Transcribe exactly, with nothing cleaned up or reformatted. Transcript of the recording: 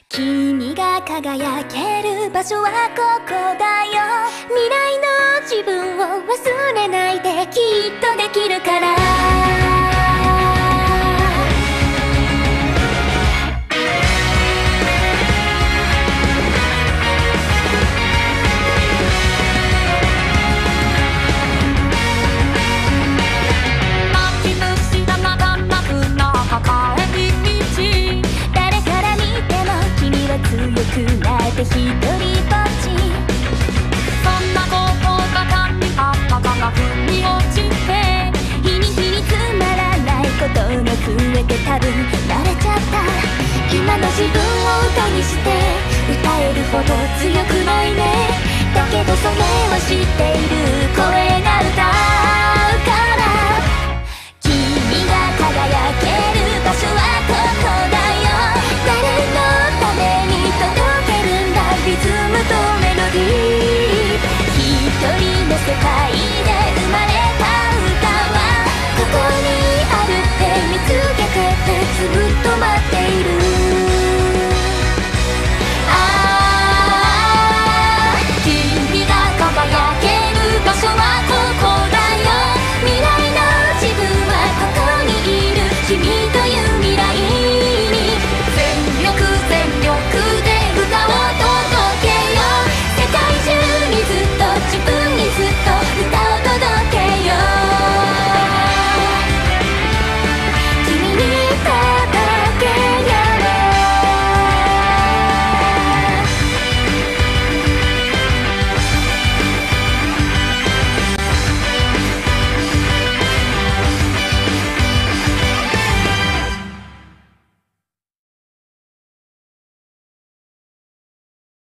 君が輝ける場所はここだよ。未来の自分を忘れないで、きっとできるから。強くなって一人ぼっち、そんなことばかりあったから腑に落ちて、日に日につまらないことが増えて多分慣れちゃった。今の自分を歌にして歌えるほど強くないね。だけどそれを知って